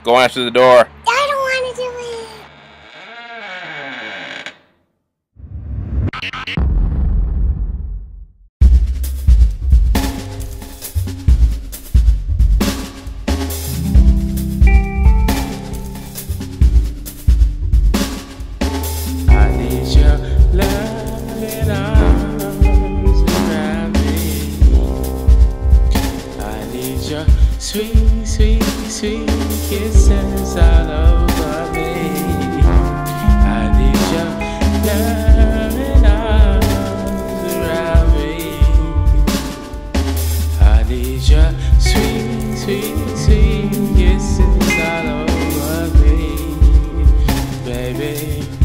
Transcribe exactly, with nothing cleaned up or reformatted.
Go answer the door. I don't want to do it. I need your loving arms around me. I need your sweet, sweet, sweet kisses all over me. I need your loving arms around me. I need your sweet, sweet, sweet kisses all over me, baby.